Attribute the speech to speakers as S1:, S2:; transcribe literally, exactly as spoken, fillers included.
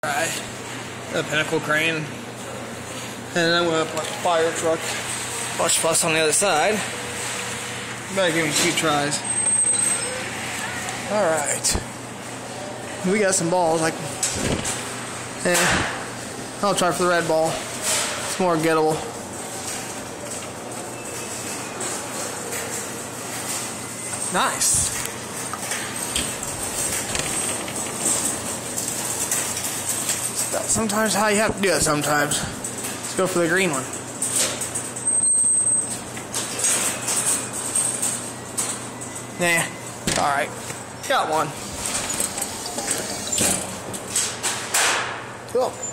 S1: Try the Pinnacle crane, and then I'm going to put the fire truck push plus on the other side. Better give me two tries. Alright. We got some balls. Like, eh, I'll try for the red ball. It's more gettable. Nice. That's sometimes how you have to do it sometimes. Let's go for the green one. Nah. Alright. Got one. Cool.